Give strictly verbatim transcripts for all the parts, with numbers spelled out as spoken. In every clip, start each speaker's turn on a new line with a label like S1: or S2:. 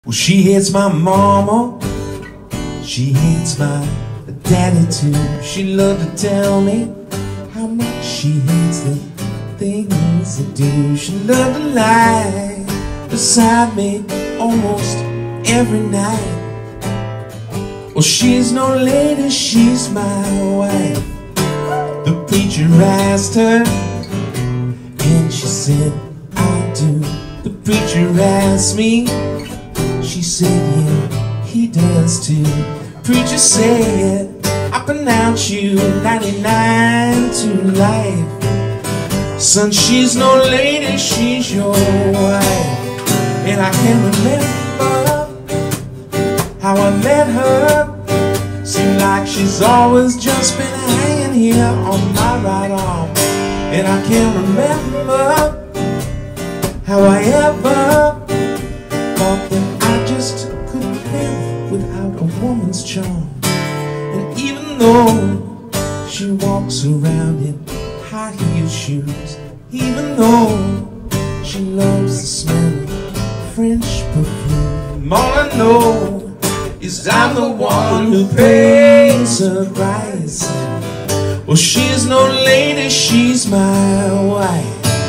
S1: Well, she hates my mama, she hates my daddy too. She loved to tell me how much she hates the things I do. She loved to lie beside me almost every night. Well, she's no lady, she's my wife. The preacher asked her, and she said, I do. The preacher asked me, she said, yeah, he does too. Preacher said, I pronounce you ninety-nine to life. Son, she's no lady, she's your wife. And I can remember how I met her. Seemed like she's always just been hanging here on my right arm. And I can't remember how I ever thought that I just couldn't live without a woman's charm. And even though she walks around in high heel shoes, even though she loves the smell of French perfume, all I know is I'm the one who pays her price. Well, she's no lady, she's my wife.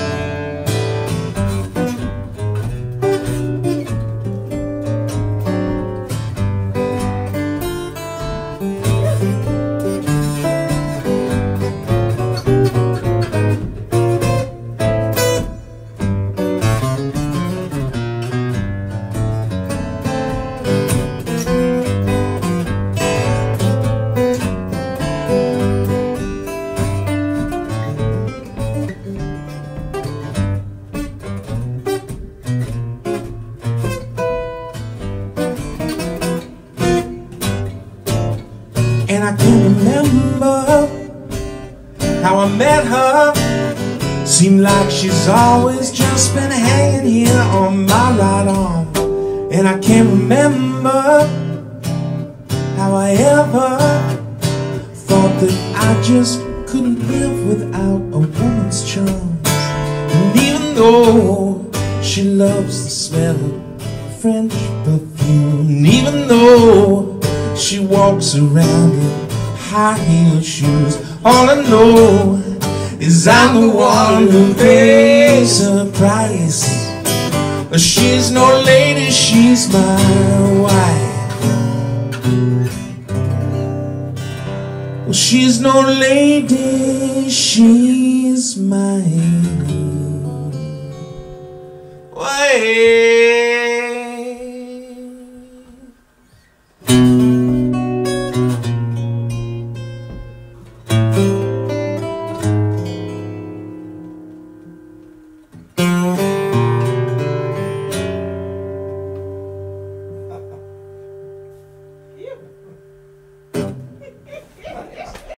S1: And I can remember how I met her. Seemed like she's always just been hanging here on my right arm. And I can't remember how I ever thought that I just couldn't live without a woman's charm. And even though she loves the smell of French perfume, and even though she walks around in high-heel shoes, all I know is I'm the one who pays her price. She's no lady, she's my wife. Well, she's no lady, she's my wife.